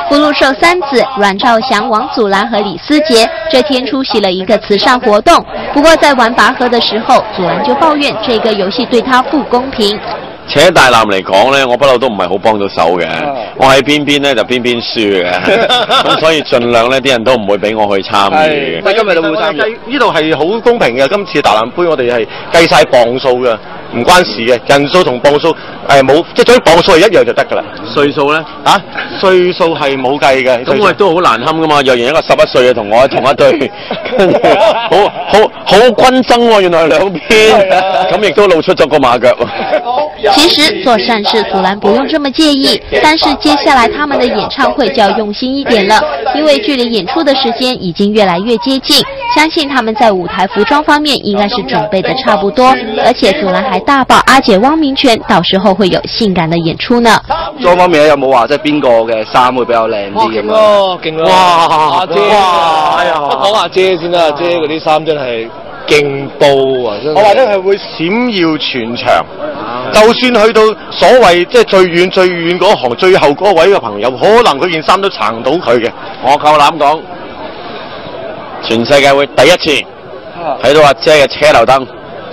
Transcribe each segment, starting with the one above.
福禄壽三子阮兆祥、王祖蓝和李思杰这天出席了一个慈善活動。不過在玩拔河的時候，祖藍就抱怨這個遊戲對他不公平。 扯大纜嚟講咧，我不嬲都唔係好幫到手嘅，我喺邊咧就邊輸嘅，咁所以盡量咧啲人都唔會俾我去參與。 今日都冇參與，呢度係好公平嘅。今次大欖杯我哋係計晒磅數嘅，唔關事嘅，人數同磅數冇，即係總之磅數係一樣就得㗎啦。 歲數咧歲數係冇計嘅。 咁我亦都好難堪㗎嘛，若然一個11歲嘅同我同一隊，跟住好均爭喎，原來兩邊，咁亦都露出咗個馬腳。 其實做善事，祖藍不用這麼介意，但是接下來他們的演唱會就要用心一點了，因為距離演出的時間已經越來越接近，相信他們在舞台服裝方面應該是準備的差不多，而且祖藍還大爆阿姐汪明荃到時候會有性感的演出呢。 裝方面有冇話即係邊個嘅衫會比較靚啲咁樣？勁咯！哇！阿姐，講阿姐先啦，阿姐嗰啲衫真係勁爆啊！我話咧係會閃耀全場。就算去到所謂即係最遠嗰行最後嗰位嘅朋友，可能佢件衫都撐到佢嘅。 我夠膽講，全世界會第一次睇到阿姐嘅車頭燈。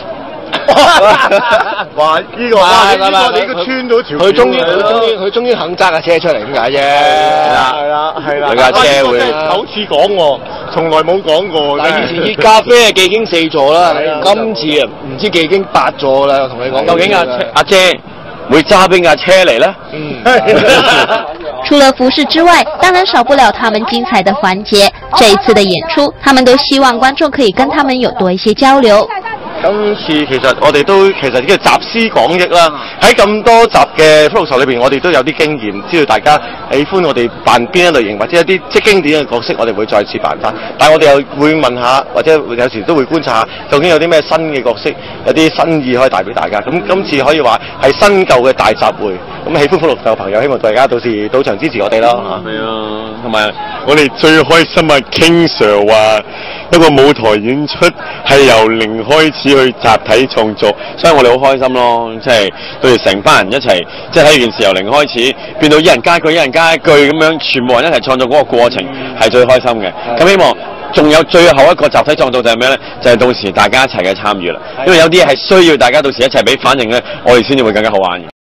哇！呢個你都穿到條，佢終於肯揸架車出嚟咁解啫。係啦， 佢架車會首次講喎，從來冇講過。 但以前熱咖啡嘅已經4座啦，今次啊唔知已經8座啦。我同你講， 究竟阿姐會揸邊架車嚟呢？ 除了服飾之外，當然少不了他們精彩的環節。這一次的演出，他們都希望觀眾可以跟他們有多一些交流。 今次其實我哋都其實呢個集思廣益啦，喺咁多集嘅福祿壽裏邊，我哋都有啲經驗，知道大家喜歡我哋扮邊一類型或者一啲即係經典嘅角色，我哋會再次扮翻。但係我哋又會問下，或者有時都會觀察下，究竟有啲咩新嘅角色，有啲新意可以帶俾大家。咁今次可以話係新舊嘅大集會。咁喜歡福祿壽嘅朋友，希望大家到時到場支持我哋咯嚇。 係啊，同埋我哋最開心啊 King Sir 話一個舞台演出係由零開始去集體創作， 所以我哋好開心咯，即係佢哋成班人一齊，即係睇件事由零開始變到一人加一句咁樣，全部人一齊創作嗰個過程係最開心嘅。咁希望仲有最後一個集體創作就係咩咧？就係到時大家一齊嘅參與啦，因為有啲嘢係需要大家到時一齊俾反應咧，我哋先至會更加好玩嘅。